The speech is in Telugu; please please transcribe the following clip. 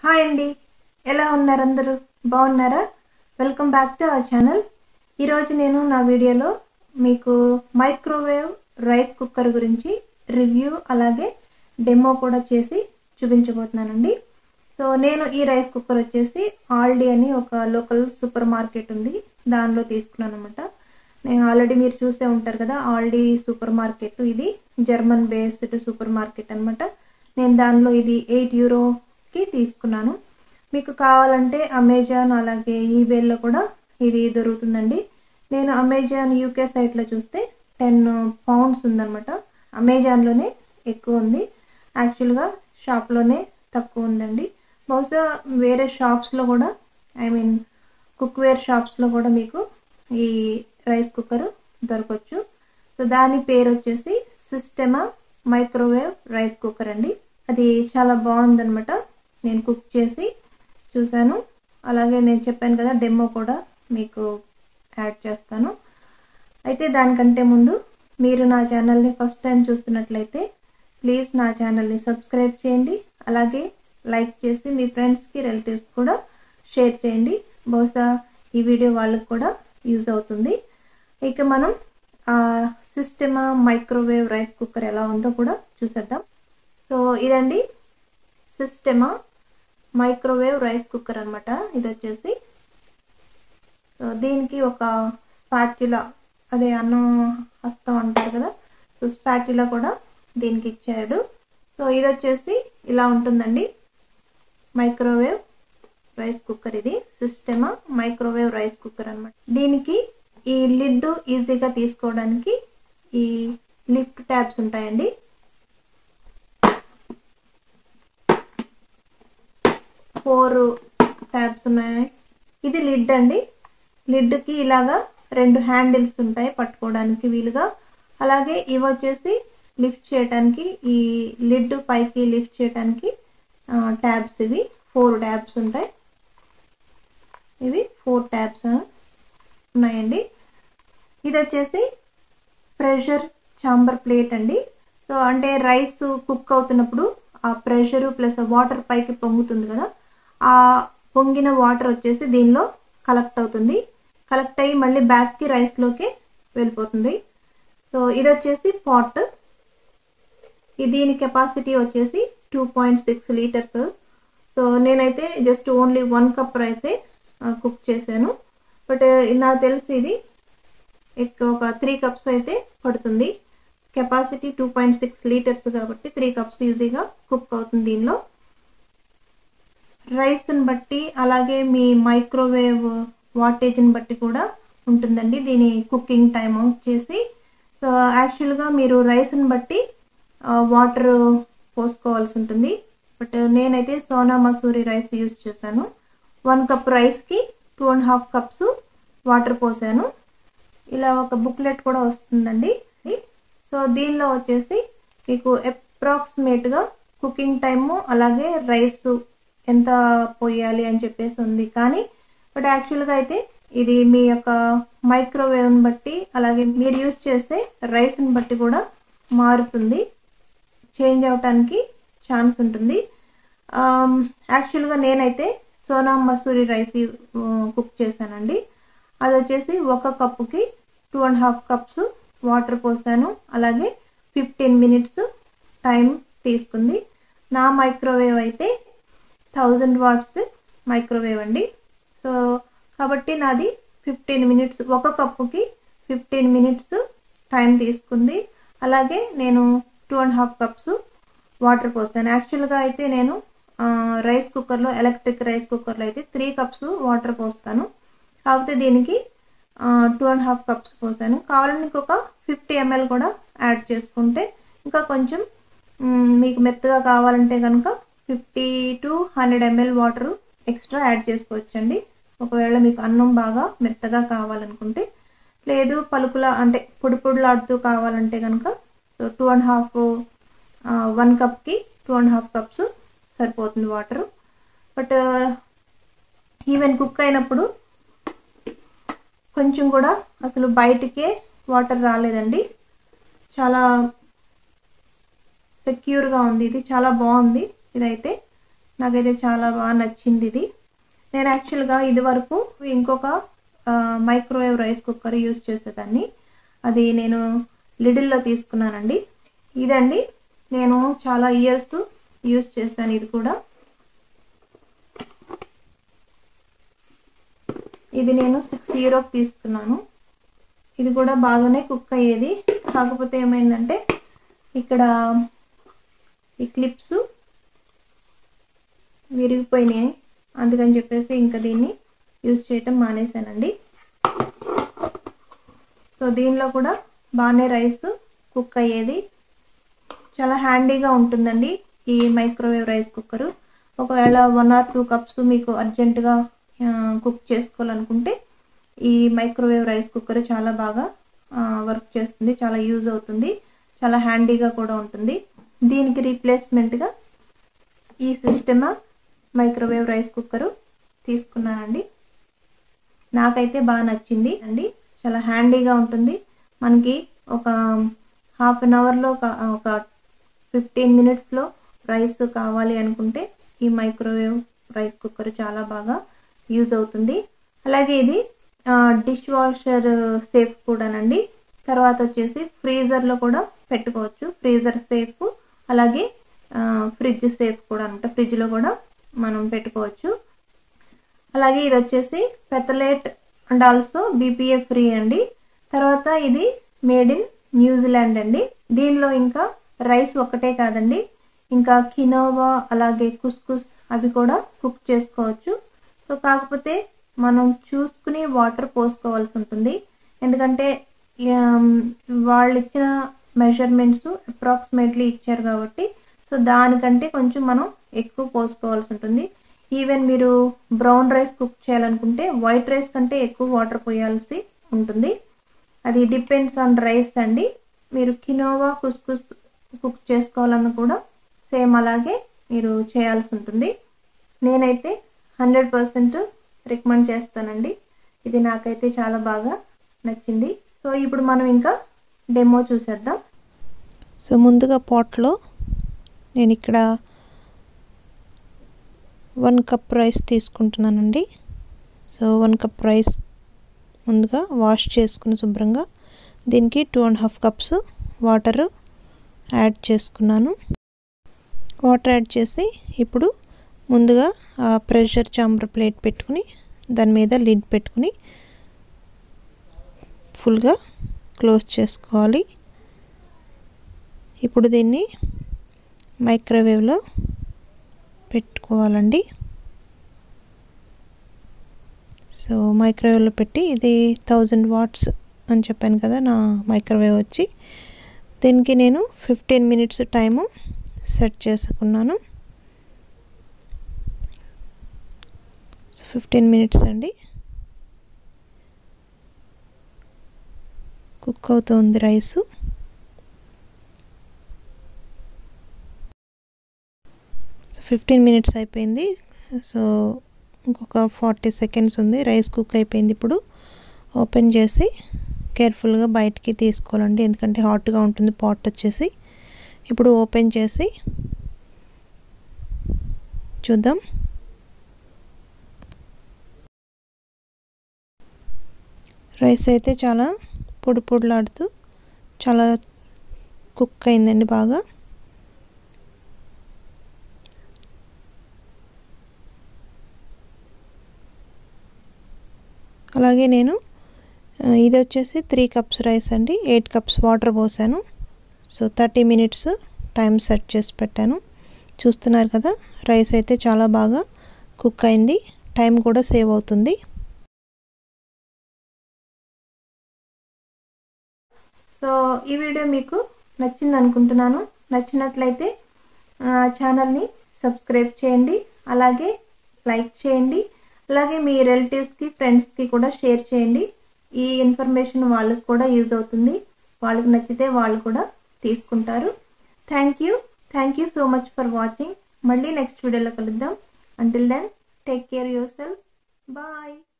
హాయ్ అండి, ఎలా ఉన్నారు అందరూ? బాగున్నారా? Welcome back to our channel. ఈరోజు నేను నా వీడియోలో మీకు మైక్రోవేవ్ రైస్ కుక్కర్ గురించి రివ్యూ అలాగే డెమో కూడా చేసి చూపించబోతున్నానండి. సో నేను ఈ రైస్ కుక్కర్ వచ్చేసి ఆల్డీ అని ఒక లోకల్ సూపర్ మార్కెట్ ఉంది, దానిలో తీసుకున్నాను అనమాట. నేను ఆల్రెడీ మీరు చూసే ఉంటారు కదా, ఆల్డీ సూపర్ మార్కెట్. ఇది జర్మన్ బేస్డ్ సూపర్ మార్కెట్ అనమాట. నేను దానిలో ఇది €8 తీసుకున్నాను. మీకు కావాలంటే అమెజాన్ అలాగే ఈబేలో కూడా ఇది దొరుకుతుందండి. నేను అమెజాన్ యూకే సైట్లో చూస్తే £10 ఉందన్నమాట. అమెజాన్లోనే ఎక్కువ ఉంది, యాక్చువల్గా షాప్లోనే తక్కువ ఉందండి. బహుశా వేరే షాప్స్లో కూడా, కుక్వేర్ షాప్స్లో కూడా మీకు ఈ రైస్ కుక్కర్ దొరకవచ్చు. సో దాని పేరు వచ్చేసి సిస్టమా మైక్రోవేవ్ రైస్ కుక్కర్ అండి. అది చాలా బాగుందన్నమాట. నేను కుక్ చేసి చూశాను, అలాగే నేను చెప్పాను కదా డెమో కూడా మీకు యాడ్ చేస్తాను. అయితే దానికంటే ముందు మీరు నా ఛానల్ని ఫస్ట్ టైం చూస్తున్నట్లయితే ప్లీజ్ నా ఛానల్ని సబ్స్క్రైబ్ చేయండి, అలాగే లైక్ చేసి మీ ఫ్రెండ్స్కి రిలేటివ్స్ కూడా షేర్ చేయండి. బహుశా ఈ వీడియో వాళ్ళకి కూడా యూజ్ అవుతుంది. ఇక మనం సిస్టమా మైక్రోవేవ్ రైస్ కుక్కర్ ఎలా ఉందో కూడా చూసేద్దాం. సో ఇదండి సిస్టమా మైక్రోవేవ్ రైస్ కుక్కర్ అనమాట. ఇది వచ్చేసి దీనికి ఒక స్పాట్యులా, అదే అన్నం హస్తం అంటారు కదా, సో స్పాట్యులా కూడా దీనికి ఇచ్చాడు. సో ఇది వచ్చేసి ఇలా ఉంటుందండి మైక్రోవేవ్ రైస్ కుక్కర్. ఇది సిస్టమా మైక్రోవేవ్ రైస్ కుక్కర్ అనమాట. దీనికి ఈ లిడ్ ఈజీగా తీసుకోవడానికి ఈ లిఫ్ట్ ట్యాబ్స్ ఉంటాయండి. ఫోర్ ట్యాబ్స్ ఉన్నాయి. ఇది లిడ్ అండి. లిడ్కి ఇలాగా 2 హ్యాండిల్స్ ఉంటాయి పట్టుకోవడానికి వీలుగా. అలాగే ఇవి వచ్చేసి లిఫ్ట్ చేయడానికి, ఈ లిడ్ పైకి లిఫ్ట్ చేయడానికి ట్యాబ్స్. ఇవి 4 ట్యాబ్స్ ఉంటాయి. ఇవి 4 ట్యాబ్స్ ఉన్నాయండి. ఇది వచ్చేసి ప్రెషర్ ఛాంబర్ ప్లేట్ అండి. సో అంటే రైస్ కుక్ అవుతున్నప్పుడు ఆ ప్రెషరు ప్లస్ వాటర్ పైకి పొంగుతుంది కదా, ఆ పొంగిన వాటర్ వచ్చేసి దీనిలో కలెక్ట్ అవుతుంది. కలెక్ట్ అయ్యి మళ్ళీ బ్యాక్కి రైస్లోకి వెళ్ళిపోతుంది. సో ఇది వచ్చేసి పాట్. దీని కెపాసిటీ వచ్చేసి 2.6 లీటర్స్. సో నేనైతే జస్ట్ ఓన్లీ 1 కప్ రైసే కుక్ చేశాను. బట్ నాకు తెలిసి ఇది ఒక 3 కప్స్ అయితే పడుతుంది. కెపాసిటీ 2.6 లీటర్స్ కాబట్టి 3 కప్స్ ఈజీగా కుక్ అవుతుంది. దీనిలో రైస్ని బట్టి అలాగే మీ మైక్రోవేవ్ వాటేజ్ని బట్టి కూడా ఉంటుందండి దీని కుకింగ్ టైం వచ్చేసి. సో యాక్చువల్గా మీరు రైస్ని బట్టి వాటర్ పోసుకోవాల్సి ఉంటుంది. బట్ నేనైతే సోనా మసూరి రైస్ యూజ్ చేశాను. 1 కప్ రైస్కి 2.5 కప్స్ వాటర్ పోసాను. ఇలా ఒక బుక్లెట్ కూడా వస్తుందండి. సో దీనిలో వచ్చేసి మీకు అప్రాక్సిమేట్గా కుకింగ్ టైము అలాగే రైస్ ఎంత పోయాలి అని చెప్పేసి ఉంది. కానీ బట్ యాక్చువల్గా అయితే ఇది మీ యొక్క మైక్రోవేవ్ని బట్టి అలాగే మీరు యూజ్ చేసే రైస్ని బట్టి కూడా మారుతుంది, చేంజ్ అవటానికి ఛాన్స్ ఉంటుంది. యాక్చువల్గా నేనైతే సోనా మసూరి రైస్ కుక్ చేశానండి. అది వచ్చేసి 1 కప్పుకి 2.5 కప్స్ వాటర్ పోసాను, అలాగే 15 మినిట్స్ టైం తీసుకుంది. నా మైక్రోవేవ్ అయితే 1000 వాట్స్ మైక్రోవేవ్ అండి. సో కాబట్టి నాది 15 మినిట్స్, 1 కప్పుకి 15 మినిట్స్ టైం తీసుకుంది. అలాగే నేను 2.5 కప్స్ వాటర్ పోసాను. యాక్చువల్గా అయితే నేను రైస్ కుక్కర్లో, ఎలక్ట్రిక్ రైస్ కుక్కర్లో అయితే 3 కప్స్ వాటర్ పోస్తాను. కాకపోతే దీనికి 2.5 కప్స్ పోసాను. కావాలని ఇంకొక 50 ml కూడా యాడ్ చేసుకుంటే ఇంకా కొంచెం మీకు మెత్తగా కావాలంటే కనుక 50 to 100 ml water extra add చేసుకోవచ్చండి, ఒకవేళ మీకు అన్నం బాగా మెత్తగా కావాలనుకుంటే. లేదు పలుకులా అంటే పొడి పొడిలాడుతూ కావాలంటే కనుక సో 1 కప్కి 2.5 కప్స్ సరిపోతుంది వాటర్. బట్ ఈవెన్ కుక్ అయినప్పుడు కొంచెం కూడా అసలు బయటికే వాటర్ రాలేదండి. చాలా సెక్యూర్గా ఉంది, ఇది చాలా బాగుంది. ఇదైతే నాకైతే చాలా బాగా నచ్చింది ఇది. నేను యాక్చువల్గా ఇది వరకు ఇంకొక మైక్రోవేవ్ రైస్ కుక్కర్ యూజ్ చేసేదాన్ని. అది నేను లిడిల్లో తీసుకున్నానండి. ఇదండి నేను చాలా ఇయర్స్ యూజ్ చేశాను. ఇది కూడా ఇది నేను 6 యూరోకి తీసుకున్నాను. ఇది కూడా బాగానే కుక్ అయ్యేది. కాకపోతే ఏమైందంటే ఇక్కడ ఈ క్లిప్స్ విరిగిపోయినాయి. అందుకని చెప్పేసి ఇంకా దీన్ని యూజ్ చేయటం మానేశానండి. సో దీనిలో కూడా బాగానే రైస్ కుక్ అయ్యేది. చాలా హ్యాండీగా ఉంటుందండి ఈ మైక్రోవేవ్ రైస్ కుక్కరు. ఒకవేళ 1 or 2 కప్స్ మీకు అర్జెంటుగా కుక్ చేసుకోవాలనుకుంటే ఈ మైక్రోవేవ్ రైస్ కుక్కర్ చాలా బాగా వర్క్ చేస్తుంది. చాలా యూజ్ అవుతుంది. చాలా హ్యాండీగా కూడా ఉంటుంది. దీనికి రీప్లేస్మెంట్గా ఈ సిస్టమా మైక్రోవేవ్ రైస్ కుక్కరు తీసుకున్నానండి. నాకైతే బాగా నచ్చింది అండి. చాలా హ్యాండీగా ఉంటుంది. మనకి ఒక హాఫ్ అన్ అవర్లో ఒక 15 మినిట్స్లో రైస్ కావాలి అనుకుంటే ఈ మైక్రోవేవ్ రైస్ కుక్కర్ చాలా బాగా యూజ్ అవుతుంది. అలాగే ఇది డిష్ వాషర్ సేఫ్ కూడానండి. తర్వాత వచ్చేసి ఫ్రీజర్లో కూడా పెట్టుకోవచ్చు. ఫ్రీజర్ సేఫ్, అలాగే ఫ్రిడ్జ్ సేఫ్ కూడా అనమాట. ఫ్రిడ్జ్లో కూడా మనం పెట్టుకోవచ్చు. అలాగే ఇది వచ్చేసి phthalate and also BPA free అండి. తర్వాత ఇది మేడ్ ఇన్ న్యూజిలాండ్ అండి. దీనిలో ఇంకా రైస్ ఒక్కటే కాదండి, ఇంకా కినోవా అలాగే కుస్కుస్ అవి కూడా కుక్ చేసుకోవచ్చు. సో కాకపోతే మనం చూసుకుని వాటర్ పోసుకోవాల్సి ఉంటుంది. ఎందుకంటే వాళ్ళు ఇచ్చిన మెజర్మెంట్స్ అప్రాక్సిమేట్లీ ఇచ్చారు కాబట్టి సో దానికంటే కొంచెం మనం ఎక్కువ పోసుకోవాల్సి ఉంటుంది. ఈవెన్ మీరు బ్రౌన్ రైస్ కుక్ చేయాలనుకుంటే వైట్ రైస్ కంటే ఎక్కువ వాటర్ పోయాల్సి ఉంటుంది. అది డిపెండ్స్ ఆన్ రైస్ అండి. మీరు కినోవా కుస్కుస్ కుక్ చేసుకోవాలన్నా కూడా సేమ్ అలాగే మీరు చేయాల్సి ఉంటుంది. నేనైతే 100% రికమెండ్ చేస్తానండి. ఇది నాకైతే చాలా బాగా నచ్చింది. సో ఇప్పుడు మనం ఇంకా డెమో చూసేద్దాం. సో ముందుగా పాట్లో నేను ఇక్కడ 1 కప్ రైస్ తీసుకుంటున్నానండి. సో 1 కప్ రైస్ ముందుగా వాష్ చేసుకుని శుభ్రంగా దీనికి 2.5 కప్స్ వాటర్ యాడ్ చేసుకున్నాను. వాటర్ యాడ్ చేసి ఇప్పుడు ముందుగా ప్రెషర్ చాంబర్ ప్లేట్ పెట్టుకుని దాని మీద లిడ్ పెట్టుకుని ఫుల్గా క్లోజ్ చేసుకోవాలి. ఇప్పుడు దీన్ని మైక్రోవేవ్లో పెట్టుకోవాలండి. సో మైక్రోవేవ్లో పెట్టి ఇది 1000 వాట్స్ అని చెప్పాను కదా నా మైక్రోవేవ్ వచ్చి. దీనికి నేను 15 మినిట్స్ టైము సెట్ చేసుకున్నాను. సో 15 మినిట్స్ అండి కుక్ అవుతుంది రైసు. సో 15 మినిట్స్ అయిపోయింది. సో ఇంకొక 40 సెకండ్స్ ఉంది. రైస్ కుక్ అయిపోయింది. ఇప్పుడు ఓపెన్ చేసి కేర్ఫుల్గా బయటికి తీసుకోవాలండి, ఎందుకంటే హాట్గా ఉంటుంది పాట్ వచ్చేసి. ఇప్పుడు ఓపెన్ చేసి చూద్దాం. రైస్ అయితే చాలా పొడి పొడిలాడుతూ చాలా కుక్ అయిందండి బాగా. అలాగే నేను ఇది వచ్చేసి 3 కప్స్ రైస్ అండి, 8 కప్స్ వాటర్ పోసాను. సో 30 మినిట్స్ టైం సెట్ చేసి పెట్టాను. చూస్తున్నారు కదా, రైస్ అయితే చాలా బాగా కుక్ అయింది. టైం కూడా సేవ్ అవుతుంది. సో ఈ వీడియో మీకు నచ్చింది అనుకుంటున్నాను. నచ్చినట్లయితే ఛానల్ని సబ్స్క్రైబ్ చేయండి, అలాగే లైక్ చేయండి, అలాగే మీ రిలేటివ్స్కి ఫ్రెండ్స్కి కూడా షేర్ చేయండి. ఈ ఇన్ఫర్మేషన్ వాళ్ళకి కూడా యూజ్ అవుతుంది. వాళ్ళకి నచ్చితే వాళ్ళు కూడా తీసుకుంటారు. Thank you so much for watching. మళ్ళీ నెక్స్ట్ వీడియోలో కలుద్దాం. Until then take care yourself. Bye.